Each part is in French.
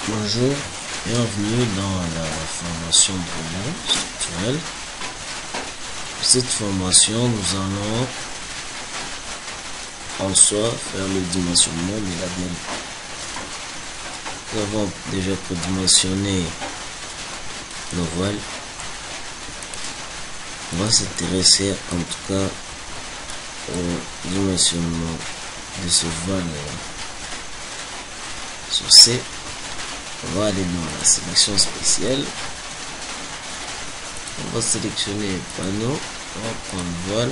Bonjour, bienvenue dans la formation de roulement structurel. Pour cette formation, nous allons en soi faire le dimensionnement de la dalle. Nous avons déjà prédimensionné nos voiles. On va s'intéresser en tout cas au dimensionnement de ce voile sur C. On va aller dans la sélection spéciale. On va sélectionner le panneau. On va prendre voile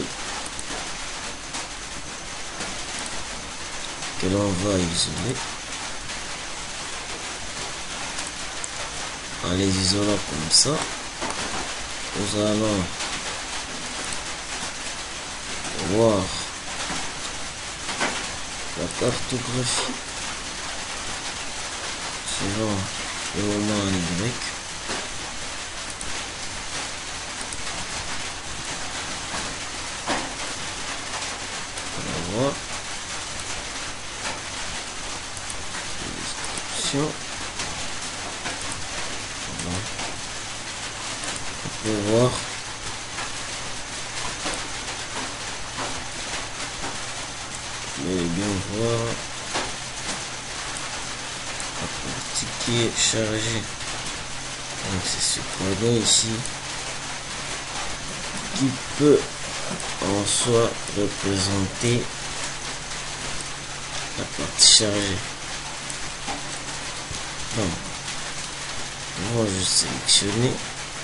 que l'on va isoler. En les isolant comme ça, nous allons voir la cartographie suivant le moment en Y. On va voir description. Voilà. On peut voir bien voir la partie qui est chargée. Donc c'est ce panneau ici qui peut en soi représenter la partie chargée. Donc on va juste sélectionner.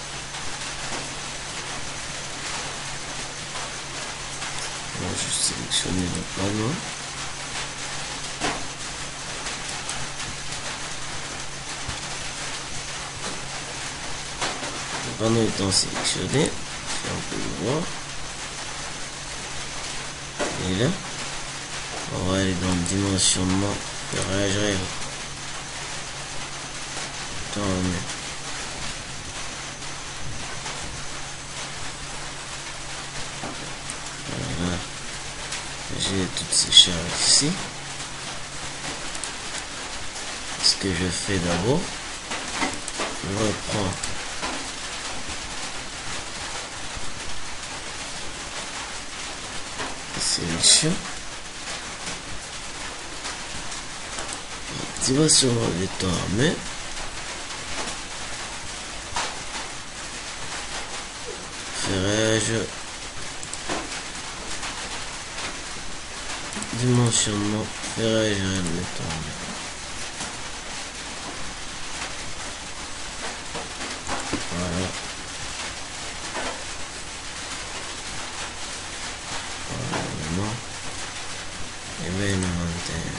On va juste sélectionner le panneau. Le panneau étant sélectionné, on peut le voir. Et là, on va aller dans le dimensionnement de réagir. Voilà. J'ai toutes ces charges ici. Ce que je fais d'abord, je reprends la sélection. Dimensionnement des temps armés. Ferrage. Dimensionnement ferrage réel béton. Voilà. Voilà. Événementaire.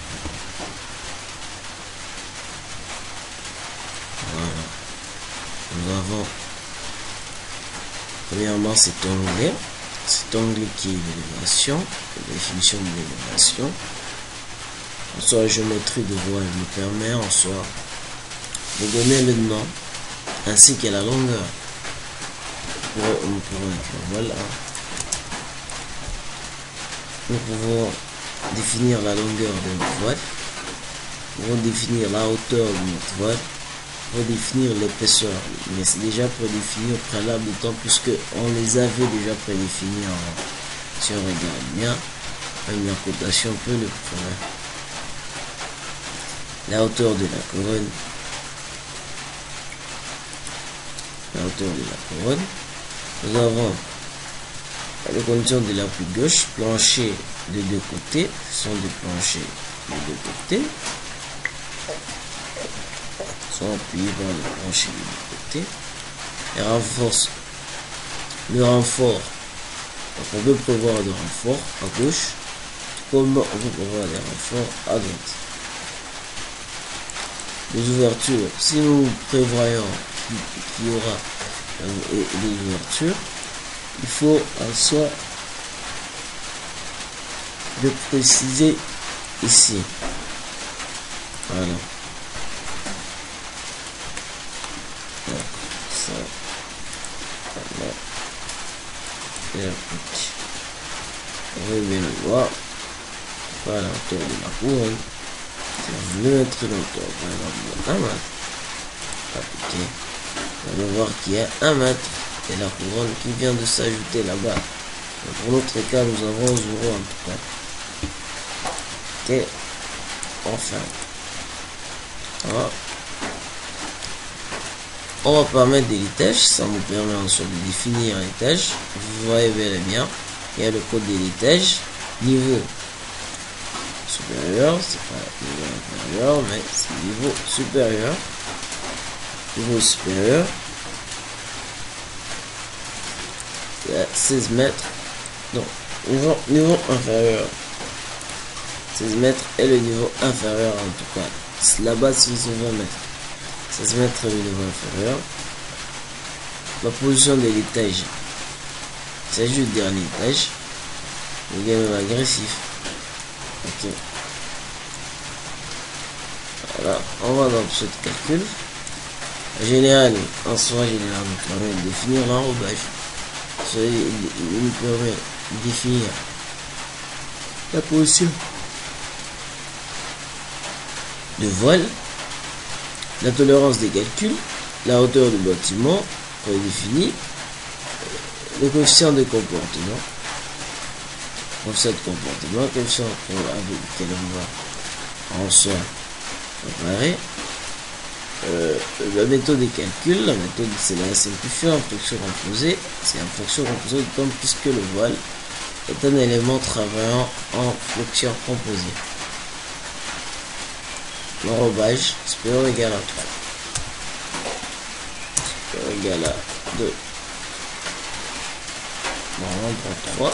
Voilà. Nous avons premièrement cet onglet. Cet onglet qui est l'élévation, la définition de l'élévation. En soi, la géométrie de voile nous permet en soi de donner le nom ainsi que la longueur. Nous pouvons écrire voilà. Nous pouvons définir la longueur de notre voile. Nous pouvons définir la hauteur de notre voile. Pour définir l'épaisseur, mais c'est déjà prédéfini au préalable du temps puisque on les avait déjà prédéfinis si on regarde bien, même la cotation peut le prouver. La hauteur de la couronne, nous avons les conditions de l'appui gauche, plancher de deux côtés, ce sont des planchers de deux côtés. Appuyé par le plancher de côté et le renfort. Donc on peut prévoir des renforts à gauche comme on peut prévoir des renforts à droite. Les ouvertures, si nous prévoyons qu'il y aura des ouvertures, il faut en soi le préciser ici. Voilà. Ça, voilà. Et la petite. On va bien le voir. Voilà la hauteur de la couronne. je vais mettre une hauteur, par exemple 1 mètre. Appliquer. On va voir qu'il y a 1 mètre et la couronne qui vient de s'ajouter là-bas. Pour notre cas, nous avons 0 en tout cas. Ok. Enfin. Voilà. On va permettre des litages, ça nous permet ensuite de définir un litage. Vous voyez bel et bien, il y a le code des litages, niveau supérieur, c'est pas niveau inférieur, mais c'est niveau supérieur. Niveau supérieur, 16 mètres, non, niveau inférieur, 16 mètres est le niveau inférieur en tout cas. Là-bas, c'est 20 mètres. 16 mètres est le niveau inférieur. La position de l'étage, il s'agit du dernier étage. Le gamin agressif. Ok. Voilà, on va dans ce calcul. En général, en soi, général, nous permet de définir l'enrobage. Il nous permet de définir la position de voile, la tolérance des calculs, la hauteur du bâtiment prédéfinie, le coefficient de comportement, coefficient avec lequel on va en soi comparer. La méthode de calcul, la méthode c'est la simplifiée en fonction composée, c'est en fonction composée comme puisque le voile est un élément travaillant en fonction composée. L'enrobage supérieur égal à 3. Supérieur égal à 2. Bon, on prend 3.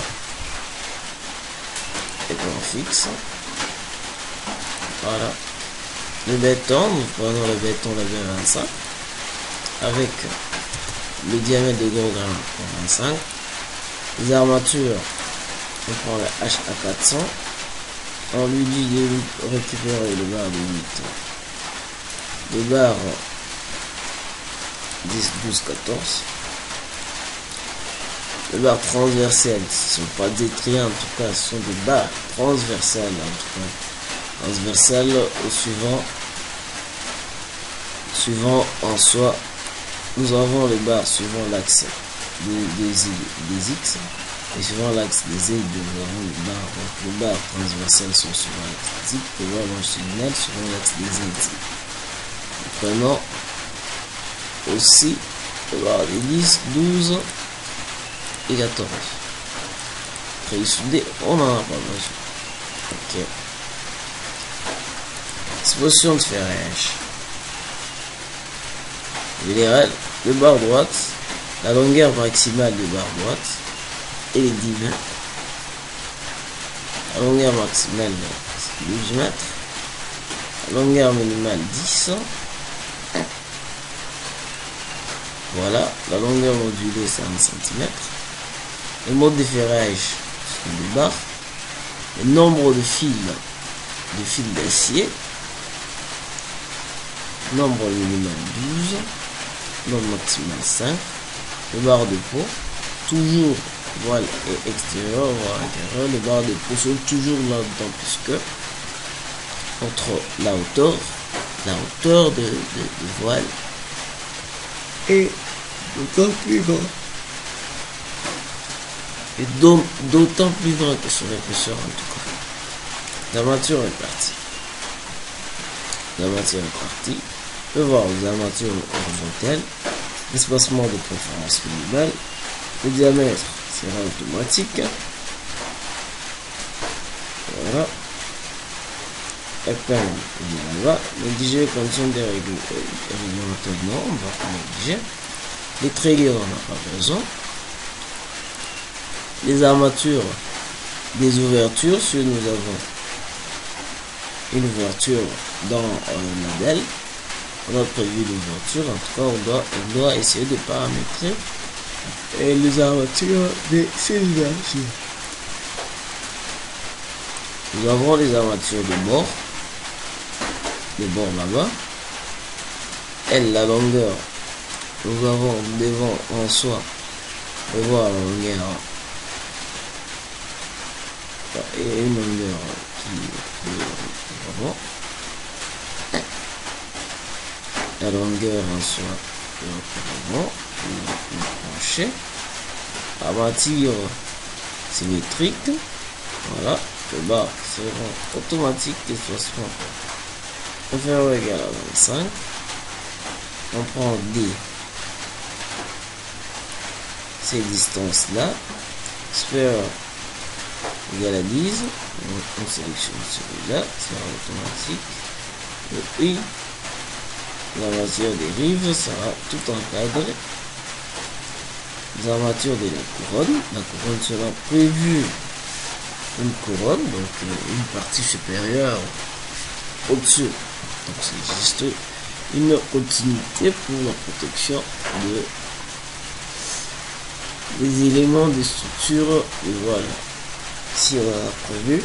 Et puis on fixe. Voilà. Le béton, nous prenons le béton level 25 avec le diamètre de gros grain 25. Les armatures, on prend le HA400. On lui dit de récupérer le bar de 8. Le bar 10, 12, 14. Les barres transversales, ce ne sont pas des triangles en tout cas, ce sont des barres transversales en tout cas. Transversales au suivant en soi, nous avons les barres suivant l'axe des X et suivant l'axe des Y, nous avons les barres. Donc les barres transversales sont suivant l'axe des X, les barres longitudinales suivant l'axe des Y. Nous prenons aussi les barres des 10, 12 et 14. Présoudé, on n'en a pas besoin. Ok. Disposition de ferrage. Général, le barre droite, la longueur maximale de barre droite et les 10 mètres. La longueur maximale c'est 12 mètres. La longueur minimale 10. Voilà, la longueur modulée c'est 1 cm. Le mode de ferrage c'est des barres. Le nombre de fils d'acier. Nombre minimal 12. Nombre maximal 5. Le barre de peau, toujours voile et extérieur, voile intérieur. Les barres de peau sont toujours là-dedans puisque entre la hauteur de voile est d'autant plus grand. Et d'autant plus grand que sur l'épaisseur en tout cas. La matière est partie. La matière est partie. On peut voir les armatures horizontales, l'espacement de préférence minimale, le diamètre sera automatique. Voilà. La canne est là-bas. Négliger conditions des réglementaires de normes, on va négliger. Les triggers, on n'a pas besoin. Les armatures des ouvertures, si nous avons une ouverture dans un modèle, on a prévu l'ouverture, en tout cas on doit essayer de paramétrer les armatures de ces ouvertures. Nous avons les armatures de bord, là-bas. Elle, la longueur, nous avons devant en soi, on peut voir la longueur et une longueur qui est la longueur en soi et auparavant une plancher. Armature symétrique. Voilà, le bas sera automatique de 60. Inférieur égal à 25. On prend D. Ces distances là. Supérieur égal à 10. On sélectionne celui-là, sera automatique. Le I. L'armature des rives sera tout encadrée. Les armatures de la couronne sera prévue une couronne, donc une partie supérieure au-dessus. Donc il existe une continuité pour la protection des éléments de structure. Et voilà, si on a prévu,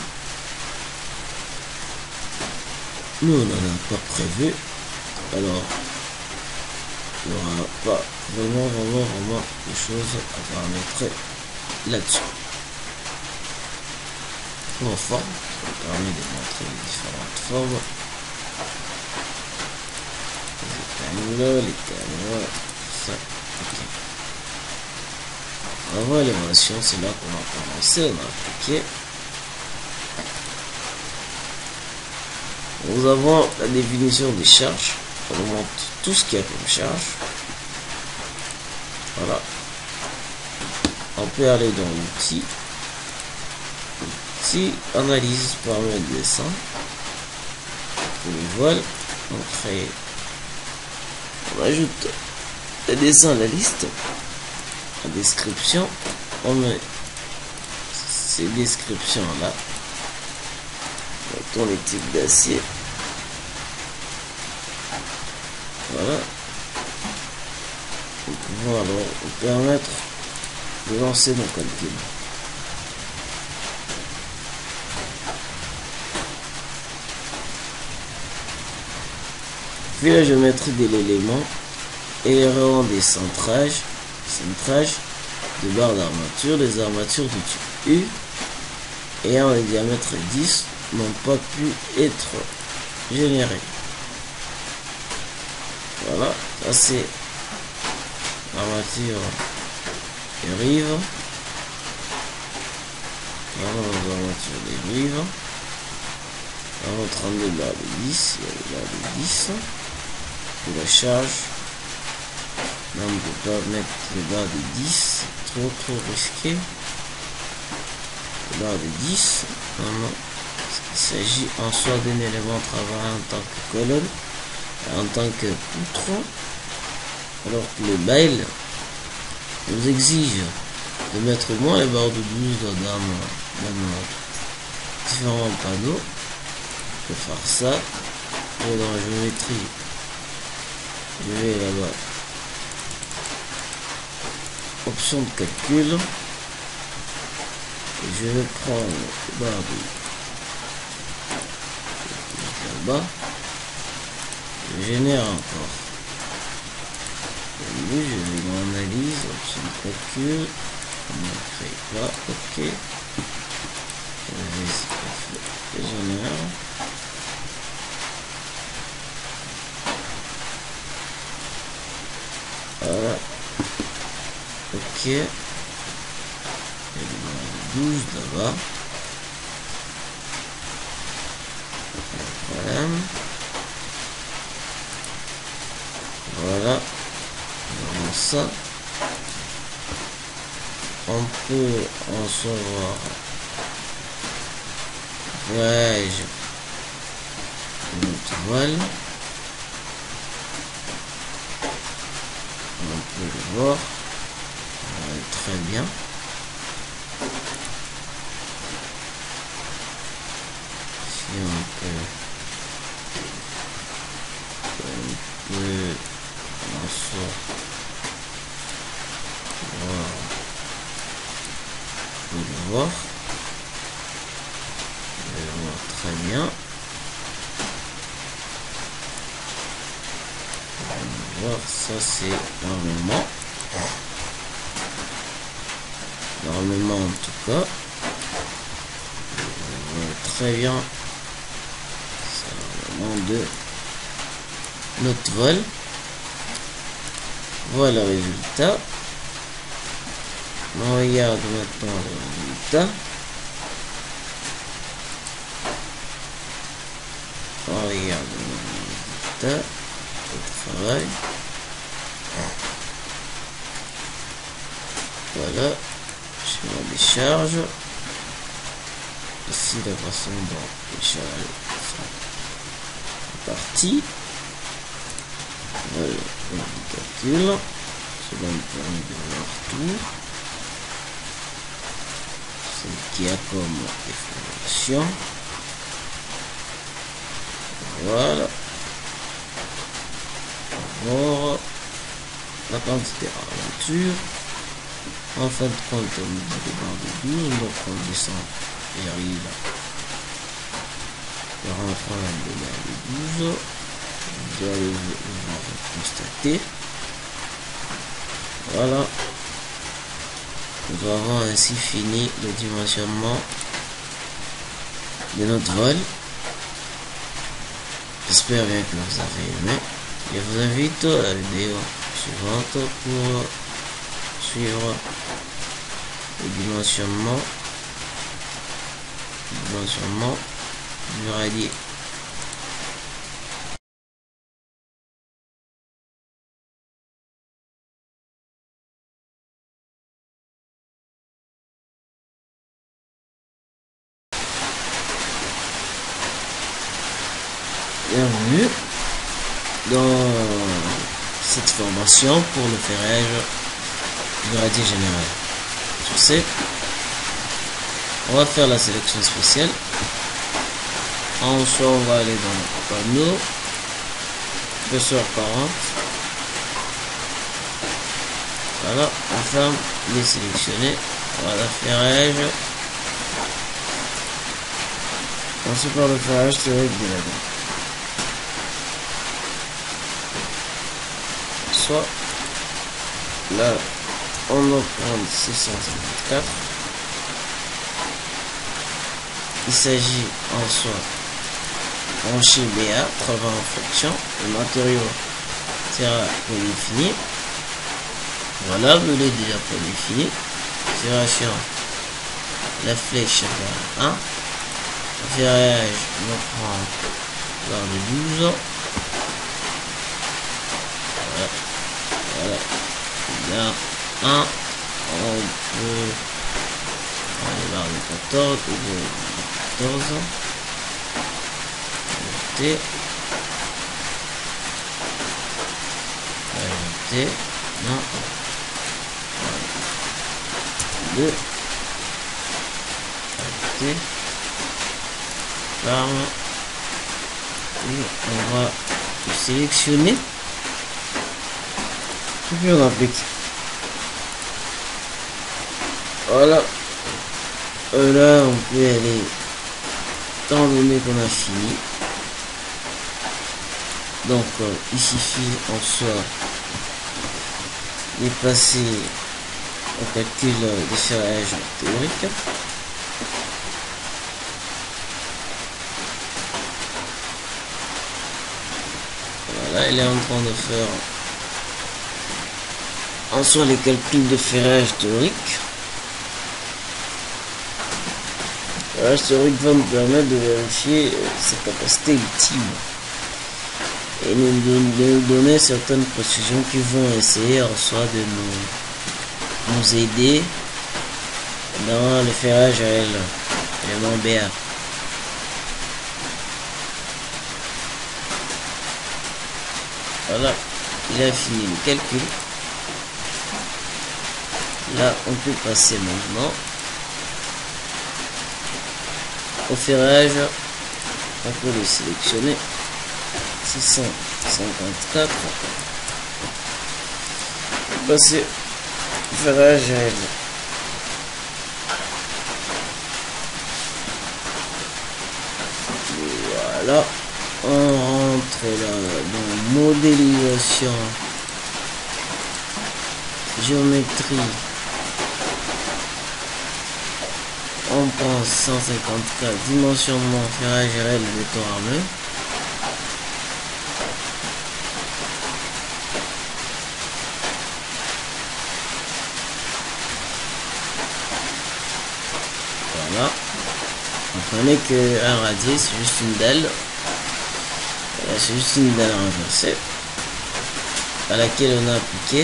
nous on n'en a pas prévu, alors il n'y aura pas vraiment de choses à paramétrer là-dessus. En forme, ça permet de montrer les différentes formes. Les canaux, tout ça. Ok. Avant l'élévation, c'est là qu'on va commencer, on a appliqué. Nous avons la définition des charges. On montre tout ce qu'il y a comme charge. Voilà. On peut aller dans l'outil. Outil, analyse, paramètres de dessin. Pour les voiles, on crée. On ajoute le dessin à la liste. La description. On met ces descriptions là. Mettons les types d'acier. Voilà. Nous pouvons alors nous permettre de lancer nos calculs. Puis la géométrie de l'élément et les rangs des centrages de barres d'armature. Les armatures du type U ayant un diamètre 10 n'ont pas pu être générées. Voilà, ça c'est l'armature des rives. Voilà les armatures des rives. Alors 32 barres de 10, il y a les barres de 10. Pour la charge, là on ne peut pas mettre les barres de 10, trop risqué. Les barres de 10, non, il s'agit en soi d'un élément travaillant en tant que colonne, en tant que poutre, alors que le bail nous exige de mettre au moins les barres de 12 dans différents panneaux. Pour faire ça, je vais dans la géométrie, je vais là-bas, option de calcul, et je vais prendre les barres de là-bas, je génère encore. Et lui, je vais dans analyse, option de calcul, on ne crée pas, ok, je génère. Voilà. Ok. Et 12 là-bas. Voilà. Voilà. Dans ça. On peut en savoir. Ouais, notre voile. On peut le voir. Très bien. Si on peut en sort voir. On peut le voir. On peut le voir très bien. Voir ça c'est normalement en tout cas très bien, c'est normalement de notre vol. Voilà le résultat. On regarde maintenant le résultat. On regarde le résultat. Le travail. Voilà. Je me décharge. Ici la façon dont les charges sont parties. Voilà, on calcule. Cela me permet de voir tout ce qu'il y a comme information. Voilà. Alors, la quantité à l'aventure. En fin de compte, au niveau des barres de 12, donc on descend et arrive à rentrer des barres de 12. Vous allez le constater. Voilà. Nous avons ainsi fini le dimensionnement de notre vol. J'espère bien que vous avez aimé. Je vous invite à la vidéo suivante pour suivre le dimensionnement du radier. Bienvenue dans cette formation pour le ferrage du radier général. Sur ce, on va faire la sélection spéciale. En soit on va aller dans le panneau, épaisseur 40. Voilà, on ferme les sélectionnés. Voilà, ferrage. Ensuite par le ferrage théorique de la dent. Soit là on va prendre 654. Il s'agit en soi brancher BA, travail en friction, le matériau sera prédéfini. Voilà, vous l'avez déjà prédéfini. Serration, la flèche vers 1. Le ferrage, on va prendre barre de 12. Voilà. Là, 1, on peut prendre les barres de 14 ou de 14. Ajouter. Non. 2. Ajouter. Ferme. Et on va le sélectionner. Plus rapide. Voilà. Là, on peut aller, étant donné qu'on a fini. Donc, il suffit en soi de passer au calcul des ferrages théoriques. Voilà, il est en train de faire en soi les calculs de ferrage théorique. Le ferrage théorique va nous permettre de vérifier ses capacités ultimes et nous donner certaines précisions qui vont essayer en soi de nous aider dans le ferrage réel, élément BA. Voilà, il a fini le calcul. Là, on peut passer maintenant au ferrage. On peut le sélectionner. 654. Passer au ferrage réel. Voilà. On rentre là dans modélisation, géométrie. On prend 154, dimensionnement, ferrage réel, béton armé. On n'est qu'un radier, c'est juste une dalle. Voilà, c'est juste une dalle renversée à laquelle on a appliqué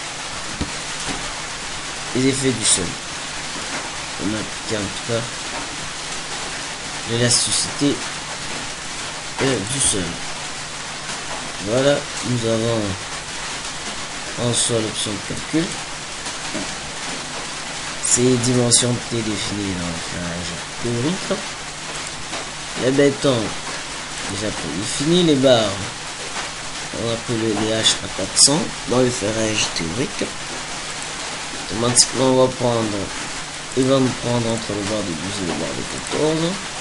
les effets du sol. On a appliqué en tout cas l'élasticité du sol. Voilà, nous avons en soi l'option de calcul. Ces dimensions prédéfinies dans le ferrage théorique. Le béton déjà prédéfini, les barres on appelle les H à 400 dans le ferrage théorique. Automatiquement on va prendre, il va nous prendre entre le barre de 12 et le barre de 14.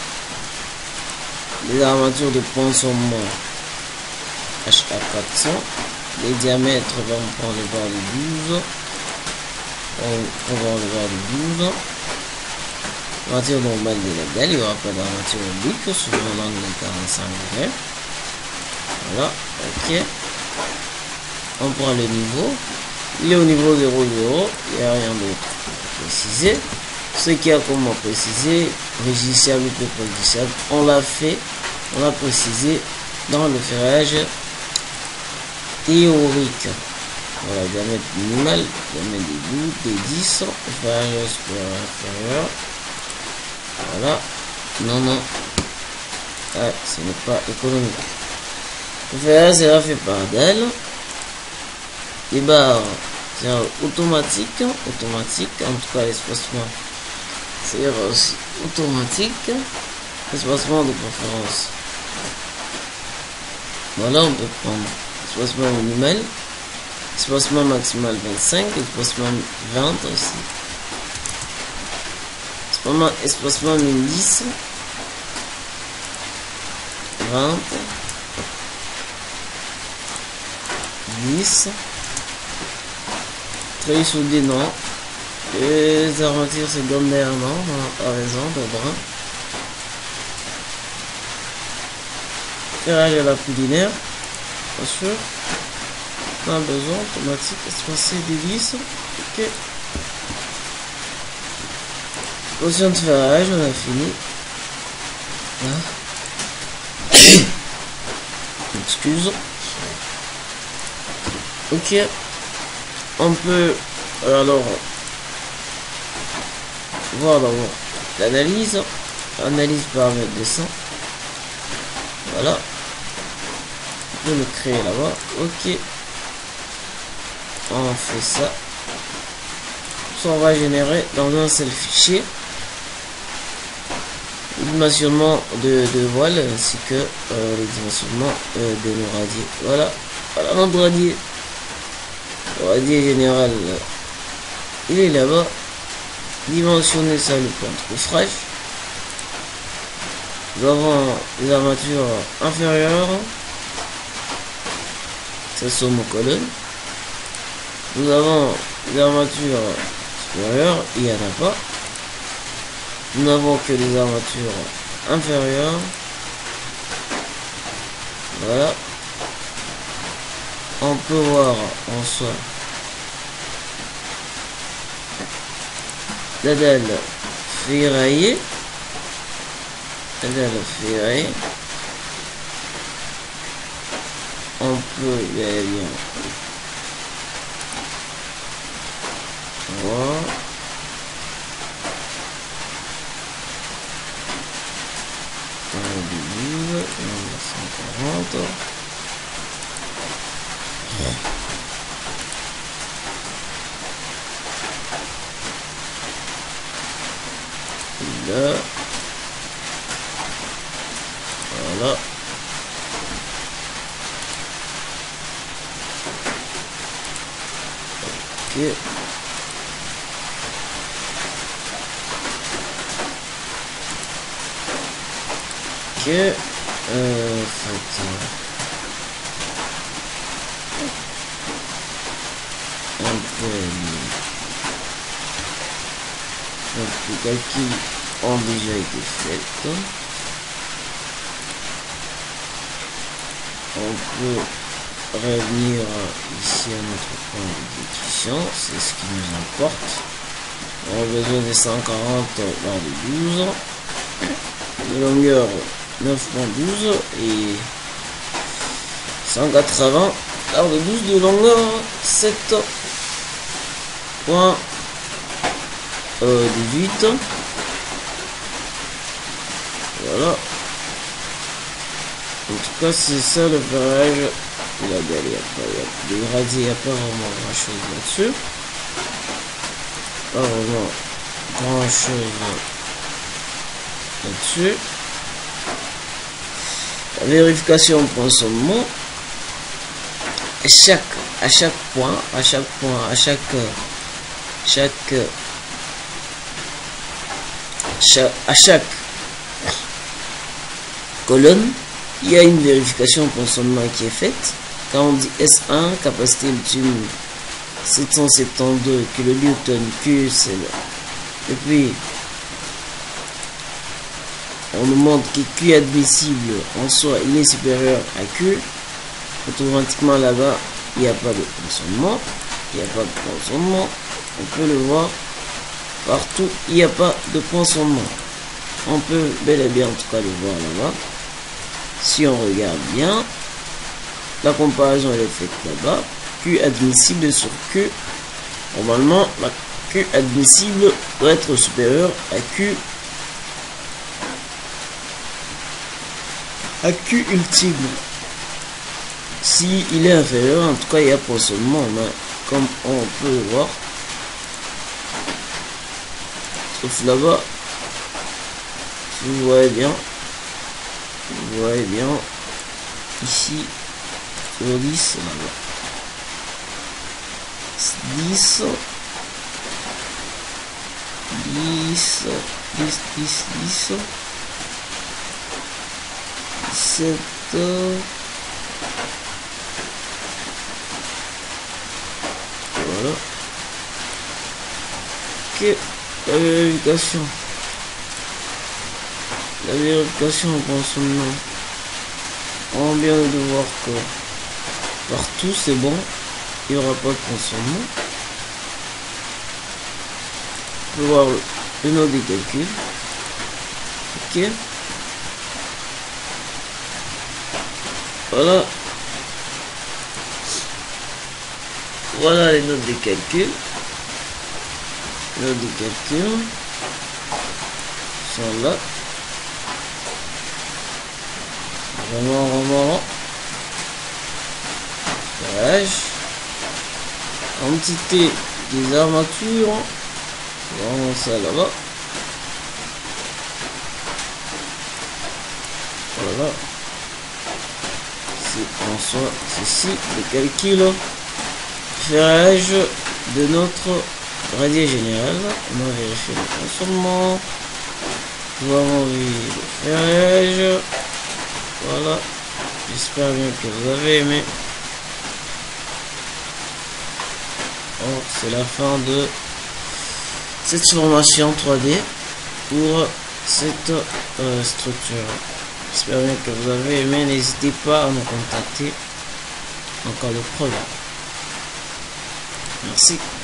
Les armatures de poinçonnement H à 400. Les diamètres vont prendre le barre de 12. On va le barre de 12. L'armature normale de la dalle, il n'y aura pas d'armature oblique, selon l'angle de 45 degrés. Voilà, ok. On prend le niveau. Il est au niveau 0,0. Il n'y a rien d'autre à préciser. Ce qu'il y a comment préciser, régissable et peu préjudiciable, on l'a fait, on l'a précisé dans le ferrage théorique. Voilà, diamètre minimal, diamètre des bouts, des 10, le ferrage supérieur inférieur. Voilà, non, ah, ce n'est pas économique. Le ferrage sera fait par dalle. Les barres, c'est automatique, en tout cas l'espacement, c'est aussi automatique, espacement de préférence. Voilà, on peut prendre espacement minimal, espacement maximal 25, espacement 20 aussi. Espacement min 10, 20, 10, très soudé non, les armatures secondaires non, on a raison, de brin. Ferrage à la culinaire, bien sûr, on a besoin automatique, espacé des vis, ok. Position de ferrage, on a fini. Là. Excuse. Ok. On peut alors voir d'abord l'analyse. Analyse paramètres dessin. Voilà. On peut le créer là-bas. Ok. On fait ça. Ça on va générer dans un seul fichier. Le dimensionnement de voile ainsi que les dimensionnements de nos radiers. Voilà, voilà notre radier. Le radier général, il est là-bas. Dimensionner ça le point de coffrage. Nous avons les armatures inférieures. Ça sont nos colonnes. Nous avons les armatures supérieures. Il n'y en a pas. Nous n'avons que les armatures inférieures. Voilà. On peut voir en soi la dalle ferraillée. La dalle ferraillée. On peut y aller bien. Voilà. On a 140. Là. Voilà. Ok. Ok. Donc les calculs ont déjà été faits. On peut revenir ici à notre point d'exécution, c'est ce qui nous importe. On a besoin de 140 dans les 12. de longueur 9.12 et 180 alors de 12 de longueur 7.18. Voilà, en tout cas c'est ça le ferrage de la galerie. Il n'y a pas vraiment grand chose là-dessus, pas vraiment grand chose là-dessus. La vérification de poinçonnement à chaque point, à chaque colonne, il y a une vérification de poinçonnement qui est faite. Quand on dit S1, capacité ultime 772 kN, Q c'est là. Et puis on nous montre que Q admissible en soi il est supérieur à Q. Automatiquement là-bas il n'y a pas de poinçonnement. On peut le voir partout, il n'y a pas de poinçonnement. On peut bel et bien en tout cas le voir là-bas. Si on regarde bien, la comparaison elle est faite là-bas. Q admissible sur Q. Normalement, la Q admissible doit être supérieure à Q ultime. Si il est inférieur, en tout cas il y a poinçonnement, mais comme on peut le voir, sauf là-bas, si vous voyez bien, ici sur 10 là-bas, 10 17 voilà. Ok, la vérification au poinçonnement. On vient de voir que partout c'est bon, il n'y aura pas de poinçonnement. On peut voir le node des calculs. Ok, voilà les notes des calculs. Sont là. Vraiment ferrage, quantité des armatures, vraiment ça là-bas. Voilà, si on soit ceci le calcul ferrage de notre radier général. On va vérifier le poinçonnement. Nous avons vu le ferrage. Voilà, j'espère bien que vous avez aimé. Bon, c'est la fin de cette formation 3D pour cette structure. J'espère bien que vous avez aimé. N'hésitez pas à nous contacter en cas de problème. Merci.